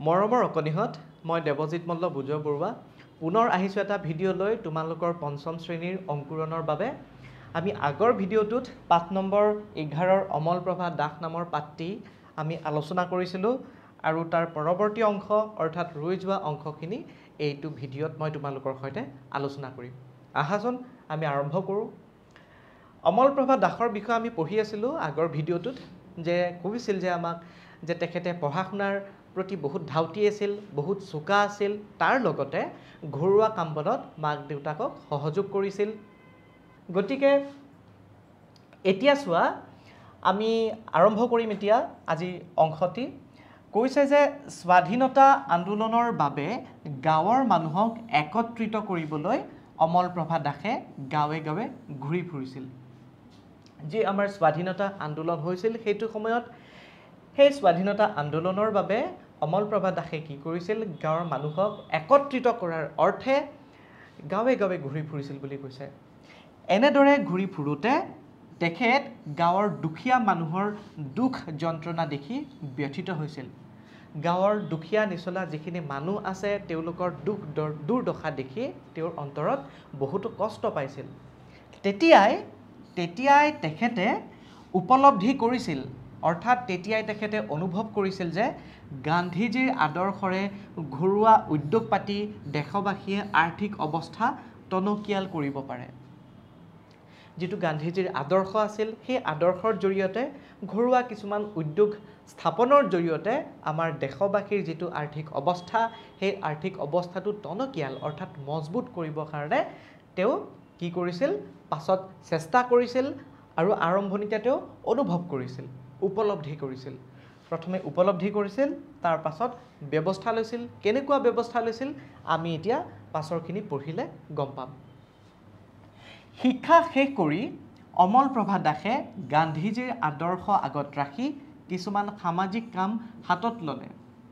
মৰমৰ অকনিহত মই দেৱজিৎ মল্ল বুজৰ বৰুৱা পুনৰ আহিছোঁ এটা ভিডিঅ' লৈ তোমালোকৰ পঞ্চম শ্ৰেণীৰ অংকুৰণৰ বাবে। আমি আগৰ ভিডিঅ'টোত পাঠ নম্বৰ 11ৰ অমলপ্ৰভা দাস নামৰ পাঠটি আমি আলোচনা কৰিছিলোঁ আৰু তাৰ পৰৱৰ্তী অংশ অৰ্থাৎ ৰৈ যোৱা অংশখিনি এইটো ভিডিঅ'ত মই তোমালোকৰ সৈতে আলোচনা কৰিম। আহাচোন আমি আৰম্ভ কৰোঁ। অমলপ্ৰভা দাসৰ বিষয়ে আমি পঢ়ি আছিলোঁ আগৰ ভিডিঅ'টোত, যে কৈছিল যে আমাক যে তেখেতে পঢ়া শুনাৰ প্ৰতি বহুত ধাউতি আছিল, বহুত চোকা আছিল, তাৰ লগতে ঘৰুৱা কাম বনত মাক দেউতাকক সহযোগ কৰিছিল। গতিকে এতিয়া চোৱা, আমি আৰম্ভ কৰিম এতিয়া আজি অংশটি। কৈছে যে স্বাধীনতা আন্দোলনৰ বাবে গাঁৱৰ মানুহক একত্ৰিত কৰিবলৈ অমলপ্ৰভা দাসে গাঁৱে গাঁৱে ঘূৰি ফুৰিছিল। যি আমাৰ স্বাধীনতা আন্দোলন হৈছিল সেইটো সময়ত, সেই স্বাধীনতা আন্দোলনৰ বাবে অমলপ্ৰভা দাসে কি কৰিছিল, গাঁৱৰ মানুহক একত্ৰিত কৰাৰ অৰ্থে গাঁৱে গাঁৱে ঘূৰি ফুৰিছিল বুলি কৈছে। এনেদৰে ঘূৰি ফুৰোঁতে তেখেত গাঁৱৰ দুখীয়া মানুহৰ দুখ যন্ত্ৰণা দেখি ব্যথিত হৈছিল। গাঁৱৰ দুখীয়া নিচলা যিখিনি মানুহ আছে তেওঁলোকৰ দুখ দুৰ্দশা দেখি তেওঁৰ অন্তৰত বহুতো কষ্ট পাইছিল। তেতিয়াই তেখেতে উপলব্ধি কৰিছিল, অৰ্থাৎ তেতিয়াই তেখেতে অনুভৱ কৰিছিল যে গান্ধীজীৰ আদৰ্শৰে ঘৰুৱা উদ্যোগ পাতি দেশবাসীয়ে আৰ্থিক অৱস্থা টনকিয়াল কৰিব পাৰে। যিটো গান্ধীজীৰ আদৰ্শ আছিল, সেই আদৰ্শৰ জৰিয়তে ঘৰুৱা কিছুমান উদ্যোগ স্থাপনৰ জৰিয়তে আমাৰ দেশবাসীৰ যিটো আৰ্থিক অৱস্থা, সেই আৰ্থিক অৱস্থাটো টনকিয়াল অৰ্থাৎ মজবুত কৰিবৰ কাৰণে তেওঁ কি কৰিছিল, পাছত চেষ্টা কৰিছিল আৰু আৰম্ভণিতে তেওঁ অনুভৱ কৰিছিল, উপলব্ধি কৰিছিল। প্ৰথমে উপলব্ধি কৰিছিল, তাৰ পাছত ব্যৱস্থা লৈছিল। কেনেকুৱা ব্যৱস্থা লৈছিল আমি এতিয়া পাছৰখিনি পঢ়িলে গম পাম। শিক্ষা শেষ কৰি অমলপ্ৰভা দাসে গান্ধীজীৰ আদৰ্শ আগত ৰাখি কিছুমান সামাজিক কাম হাতত ল'লে।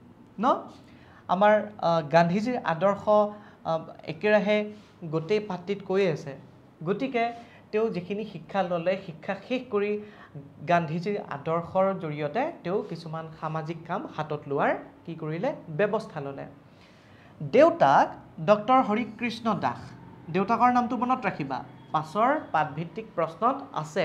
আমাৰ গান্ধীজীৰ আদৰ্শ একেৰাহে গোটেই পাঠটিত কৈ আছে। গতিকে তেওঁ যিখিনি শিক্ষা ল'লে, শিক্ষা শেষ কৰি গান্ধীজীৰ আদৰ্শৰ জৰিয়তে তেওঁ কিছুমান সামাজিক কাম হাতত লোৱাৰ কি কৰিলে, ব্যৱস্থা ল'লে। দেউতাক ডক্টৰ হৰিকৃষ্ণ দাস, দেউতাকৰ নামটো মনত ৰাখিবা, পাছৰ পাঠভিত্তিক প্ৰশ্নত আছে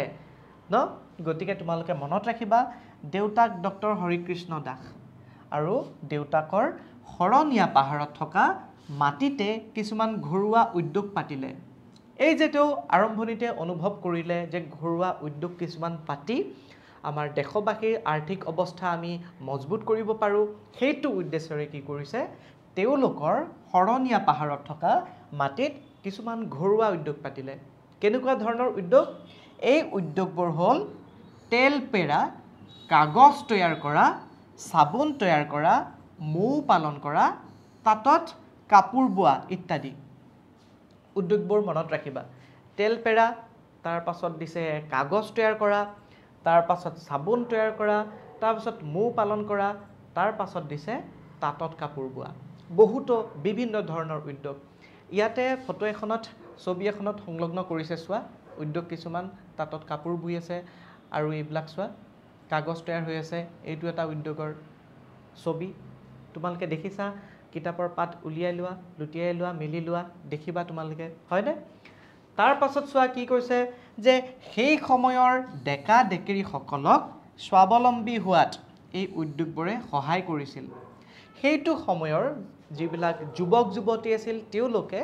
গতিকে তোমালোকে মনত ৰাখিবা, দেউতাক ডক্টৰ হৰিকৃষ্ণ দাস। আৰু দেউতাকৰ শৰণীয়া পাহাৰত থকা মাটিতে কিছুমান ঘৰুৱা উদ্যোগ পাতিলে। এই যে তেওঁ আৰম্ভণিতে অনুভৱ কৰিলে যে ঘৰুৱা উদ্যোগ কিছুমান পাতি আমাৰ দেশবাসীৰ আৰ্থিক অৱস্থা আমি মজবুত কৰিব পাৰোঁ, সেইটো উদ্দেশ্যৰে কি কৰিছে, তেওঁলোকৰ শৰণীয়া পাহাৰত থকা মাটিত কিছুমান ঘৰুৱা উদ্যোগ পাতিলে। কেনেকুৱা ধৰণৰ উদ্যোগ? এই উদ্যোগবোৰ হ'ল তেল পেৰা, কাগজ তৈয়াৰ কৰা, চাবোন তৈয়াৰ কৰা, মৌ পালন কৰা, তাঁতত কাপোৰ বোৱা ইত্যাদি। উদ্যোগবোৰ মনত ৰাখিবা। তেল পেৰা, তাৰ পাছত দিছে কাগজ তৈয়াৰ কৰা, তাৰ পাছত চাবোন তৈয়াৰ কৰা, তাৰপাছত মৌ পালন কৰা, তাৰ পাছত দিছে তাঁতত কাপোৰ বোৱা। বহুতো বিভিন্ন ধৰণৰ উদ্যোগ ইয়াতে ফটো এখনত, ছবি এখনত সংলগ্ন কৰিছে। চোৱা, উদ্যোগ কিছুমান তাঁতত কাপোৰ বৈ আছে আৰু এইবিলাক চোৱা কাগজ তৈয়াৰ হৈ আছে। এইটো এটা উদ্যোগৰ ছবি, তোমালোকে দেখিছা। কিতাপৰ পাত উলিয়াই লোৱা, লুটিয়াই লোৱা, মেলি লোৱা, দেখিবা তোমালোকে, হয়নে? তাৰ পাছত চোৱা কি কৈছে, যে সেই সময়ৰ ডেকা ডেকেৰীসকলক স্বাৱলম্বী হোৱাত এই উদ্যোগবোৰে সহায় কৰিছিল। সেইটো সময়ৰ যিবিলাক যুৱক যুৱতী আছিল তেওঁলোকে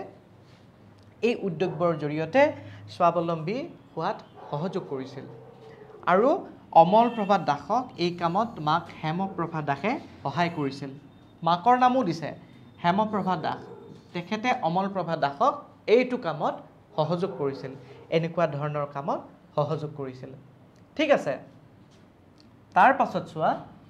এই উদ্যোগবোৰৰ জৰিয়তে স্বাৱলম্বী হোৱাত সহযোগ কৰিছিল। আৰু অমলপ্ৰভা দাসক এই কামত মাক হেমপ্ৰভা দাসে সহায় কৰিছিল। মাকৰ নামো দিছে হেমপ্ৰভা দাস। তেখেতে অমলপ্ৰভা দাসক এইটো কামত সহযোগ কৰিছিল, এনেকুৱা ধৰণৰ কামত সহযোগ কৰিছিল। ঠিক আছে। তাৰ পাছত চোৱা,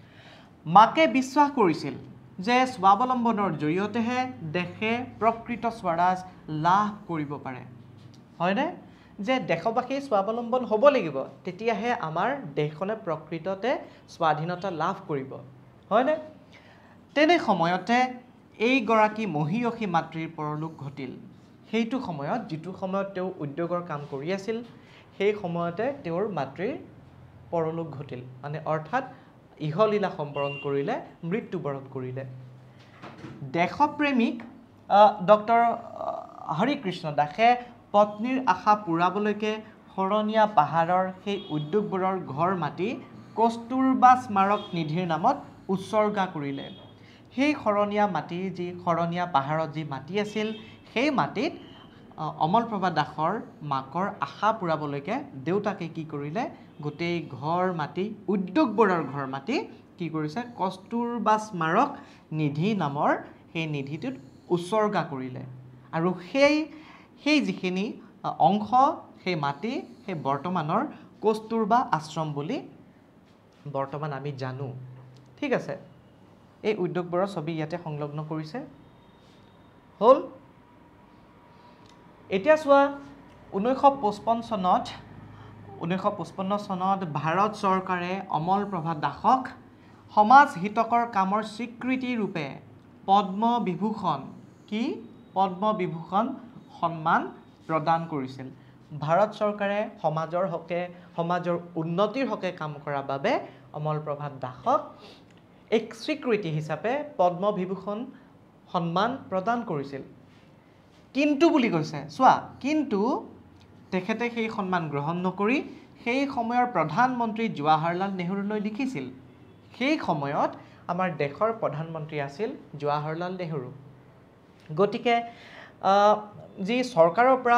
মাকে বিশ্বাস কৰিছিল যে স্বাৱলম্বনৰ জৰিয়তেহে দেশে প্ৰকৃত স্বৰাজ লাভ কৰিব পাৰে। হয়নে? যে দেশবাসী স্বাৱলম্বন হ'ব লাগিব, তেতিয়াহে আমাৰ দেশখনে প্ৰকৃততে স্বাধীনতা লাভ কৰিব। হয়নে? তেনে সময়তে এইগৰাকী মহীয়সী মাতৃৰ পৰলোক ঘটিল। সেইটো সময়ত, যিটো সময়ত তেওঁ উদ্যোগৰ কাম কৰি আছিল, সেই সময়তে তেওঁৰ মাতৃৰ পৰলোক ঘটিল, মানে অৰ্থাৎ ইহলীলা সম্বৰণ কৰিলে, মৃত্যুবৰণ কৰিলে। দেশপ্ৰেমিক ডক্টৰ হৰিকৃষ্ণ দাসে পত্নীৰ আশা পূৰাবলৈকে শৰণীয়া পাহাৰৰ সেই উদ্যোগবোৰৰ ঘৰ মাটি কস্তুৰবা স্মাৰক নিধিৰ নামত উৎসৰ্গা কৰিলে। সেই শৰণীয়া মাটিৰ যি শৰণীয়া পাহাৰত যি মাটি আছিল, সেই মাটিত অমলপ্ৰভা দাসৰ মাকৰ আশা পূৰাবলৈকে দেউতাকে কি কৰিলে, গোটেই ঘৰ মাটি উদ্যোগবোৰৰ ঘৰ মাটি কি কৰিছে, কস্তুৰবা স্মাৰক নিধি নামৰ সেই নিধিটোত উৎসৰ্গা কৰিলে। আৰু সেই যিখিনি অংশ, সেই মাটি, সেই বৰ্তমানৰ কস্তুৰবা আশ্ৰম বুলি বৰ্তমান আমি জানো। ঠিক আছে, এই উদ্যোগবোৰৰ ছবি ইয়াতে সংলগ্ন কৰিছে। হ'ল। এতিয়া চোৱা 1955 চনত ভাৰত চৰকাৰে অমলপ্ৰভা দাসক সমাজ হিতকৰ কামৰ স্বীকৃতি ৰূপে পদ্মবিভূষণ সন্মান প্ৰদান কৰিছিল। ভাৰত চৰকাৰে সমাজৰ হকে, সমাজৰ উন্নতিৰ হকে কাম কৰাৰ বাবে অমলপ্ৰভা দাসক এক স্বীকৃতি হিচাপে পদ্মবিভূষণ সন্মান প্ৰদান কৰিছিল। কিন্তু বুলি কৈছে, চোৱা, কিন্তু তেখেতে সেই সন্মান গ্ৰহণ নকৰি সেই সময়ৰ প্ৰধানমন্ত্ৰী জৱাহৰলাল নেহৰুলৈ লিখিছিল। সেই সময়ত আমাৰ দেশৰ প্ৰধানমন্ত্ৰী আছিল জৱাহৰলাল নেহৰু। গতিকে যি চৰকাৰৰ পৰা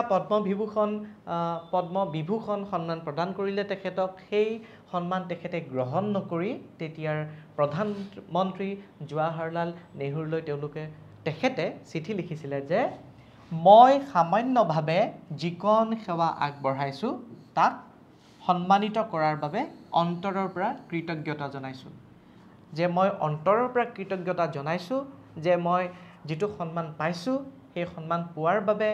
পদ্মবিভূষণ সন্মান প্ৰদান কৰিলে তেখেতক, সেই সন্মান তেখেতে গ্ৰহণ নকৰি তেতিয়াৰ প্ৰধানমন্ত্ৰী জৱাহৰলাল নেহৰুলৈ তেখেতে চিঠি লিখিছিলে যে মই সামান্যভাৱে যিকণ সেৱা আগবঢ়াইছোঁ তাক সন্মানিত কৰাৰ বাবে অন্তৰৰ পৰা কৃতজ্ঞতা জনাইছোঁ। যে মই অন্তৰৰ পৰা কৃতজ্ঞতা জনাইছোঁ যে মই যিটো সন্মান পাইছোঁ, সেই সন্মান পোৱাৰ বাবে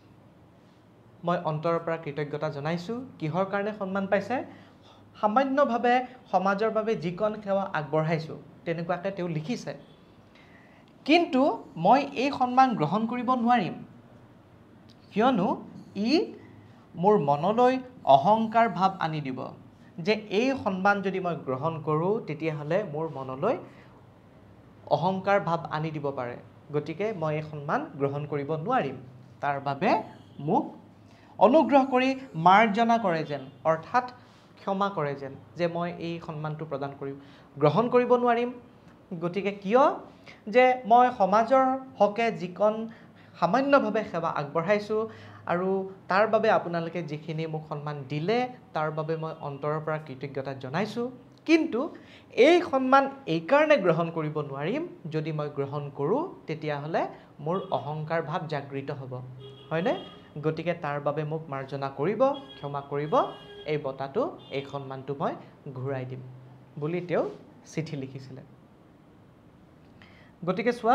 মই অন্তৰৰ পৰা কৃতজ্ঞতা জনাইছোঁ। কিহৰ কাৰণে সন্মান পাইছে? সামান্যভাৱে সমাজৰ বাবে যিকণ সেৱা আগবঢ়াইছোঁ, তেনেকুৱাকৈ তেওঁ লিখিছে। কিন্তু মই এই সন্মান গ্ৰহণ কৰিব নোৱাৰিম, কিয়নো ই মোৰ মনলৈ অহংকাৰ ভাৱ আনি দিব। যে এই সন্মান যদি মই গ্ৰহণ কৰোঁ, তেতিয়াহ'লে মোৰ মনলৈ অহংকাৰ ভাৱ আনি দিব পাৰে। গতিকে মই এই সন্মান গ্ৰহণ কৰিব নোৱাৰিম। তাৰ বাবে মোক অনুগ্ৰহ কৰি মাৰ্জনা কৰে যেন, অৰ্থাৎ ক্ষমা কৰে যেন, যে মই এই সন্মানটো গ্ৰহণ কৰিব নোৱাৰিম। গতিকে কিয়? যে মই সমাজৰ হকে যিকণ সামান্যভাৱে সেৱা আগবঢ়াইছোঁ আৰু তাৰ বাবে আপোনালোকে যিখিনি মোক সন্মান দিলে, তাৰ বাবে মই অন্তৰৰ পৰা কৃতজ্ঞতা জনাইছোঁ। কিন্তু এই সন্মান এইকাৰণে গ্ৰহণ কৰিব নোৱাৰিম, যদি মই গ্ৰহণ কৰোঁ তেতিয়াহ'লে মোৰ অহংকাৰ ভাৱ জাগৃত হ'ব, হয়নে? গতিকে তাৰ বাবে মোক মাৰ্জনা কৰিব, ক্ষমা কৰিব, এই বঁটাটো, এই সন্মানটো মই ঘূৰাই দিম বুলি তেওঁ চিঠি লিখিছিলে। গতিকে চোৱা,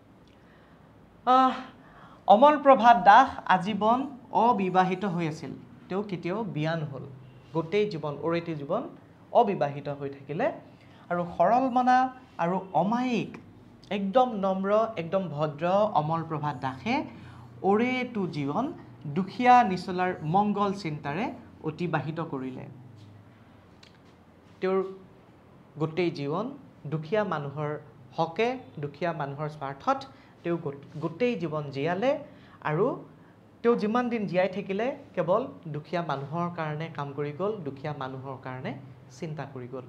অমলপ্ৰভা দাস আজীৱন অবিবাহিত হৈ আছিল। তেওঁ কেতিয়াও বিয়া নহ'ল, গোটেই জীৱন, অৰেতি জীৱন অবিবাহিত হৈ থাকিলে। আৰু সৰল মনা আৰু অমায়িক, একদম নম্ৰ, একদম ভদ্ৰ অমলপ্ৰভা দাসে অৰেটো জীৱন দুখীয়া নিচলাৰ মংগল চিন্তাৰে অতিবাহিত কৰিলে। তেওঁৰ গোটেই জীৱন দুখীয়া মানুহৰ হকে, দুখীয়া মানুহৰ স্বাৰ্থত তেওঁ গোটেই জীৱন জীয়ালে। আৰু তেওঁ যিমান দিন জীয়াই থাকিলে কেৱল দুখীয়া মানুহৰ কাৰণে কাম কৰি গ'ল, দুখীয়া মানুহৰ কাৰণে চিন্তা কৰি গ'ল।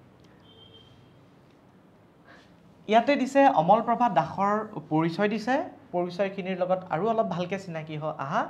ইয়াতে দিছে অমলপ্ৰভা দাসৰ পৰিচয় দিছে। পৰিচয়খিনিৰ লগত আৰু অলপ ভালকৈ চিনাকি আহা।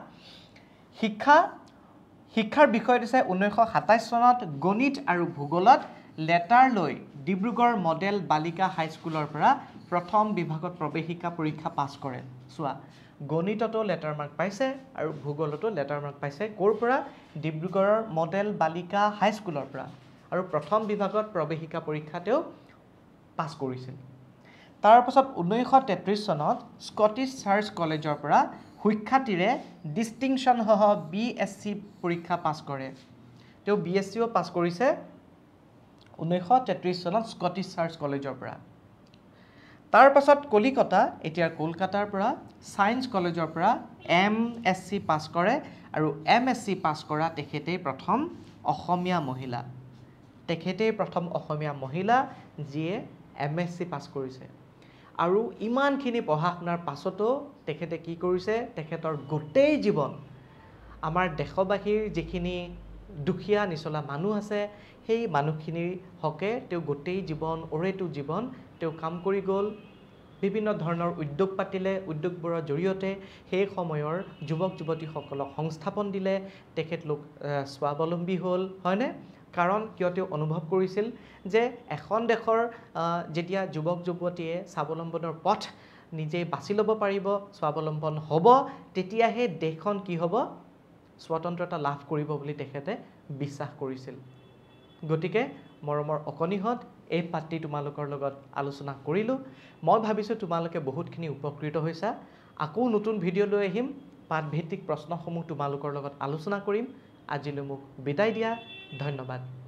শিক্ষাৰ বিষয় দিছে 1927 চনত গণিত আৰু ভূগোলত লেটাৰ লৈ ডিব্ৰুগড় মডেল বালিকা হাইস্কুলৰ পৰা প্ৰথম বিভাগত প্ৰৱেশিকা পৰীক্ষা পাছ কৰে। চোৱা, গণিততো লেটাৰ মাৰ্ক পাইছে আৰু ভূগোলতো লেটাৰ মাৰ্ক পাইছে। ক'ৰ পৰা? ডিব্ৰুগড়ৰ মডেল বালিকা হাইস্কুলৰ পৰা। আৰু প্ৰথম বিভাগত প্ৰৱেশিকা পৰীক্ষা তেওঁ পাছ কৰিছিল। তাৰপাছত 1933 চনত স্কটিছ চাৰ্চ কলেজৰ পৰা সুখ্যাতিৰে ডিষ্টিংশ্যনসহ BSc পৰীক্ষা পাছ কৰে। তেওঁ BScও পাছ কৰিছে 1933 চনত স্কটিছ চাৰ্চ কলেজৰ পৰা। তাৰপাছত কলিকতা, এতিয়াৰ কলকাতাৰ পৰা ছায়েন্স কলেজৰ পৰা MSc পাছ কৰে। আৰু MSc পাছ কৰা তেখেতেই প্ৰথম অসমীয়া মহিলা। তেখেতেই প্ৰথম অসমীয়া মহিলা যিয়ে MSc পাছ কৰিছে। আৰু ইমানখিনি পঢ়া শুনাৰ পাছতো তেখেতে কি কৰিছে তেখেতৰ গোটেই জীৱন আমাৰ দেশবাসীৰ যিখিনি দুখীয়া নিচলা মানুহ আছে সেই মানুহখিনিৰ হকে তেওঁ গোটেই জীৱন অৰেটো জীৱন তেওঁ কাম কৰি গ'ল বিভিন্ন ধৰণৰ উদ্যোগ পাতিলে উদ্যোগবোৰৰ জৰিয়তে সেই সময়ৰ যুৱক যুৱতীসকলক সংস্থাপন দিলে তেখেতলোক স্বাৱলম্বী হ'ল হয়নে কাৰণ কিয় তেওঁ অনুভৱ কৰিছিল যে এখন দেশৰ যেতিয়া যুৱক যুৱতীয়ে স্বাৱলম্বনৰ পথ নিজে বাছি ল'ব পাৰিব স্বাৱলম্বন হ'ব তেতিয়াহে দেশখন কি হ'ব স্বতন্ত্ৰতা লাভ কৰিব বুলি তেখেতে বিশ্বাস কৰিছিল গতিকে মৰমৰ অকনিহত এই পাঠটি তোমালোকৰ লগত আলোচনা কৰিলোঁ মই ভাবিছোঁ তোমালোকে বহুতখিনি উপকৃত হৈছা আকৌ নতুন ভিডিঅ' লৈ আহিম পাঠভিত্তিক প্ৰশ্নসমূহ তোমালোকৰ লগত আলোচনা কৰিম আজিলৈ মোক বিদায় দিয়া ধন্যবাদ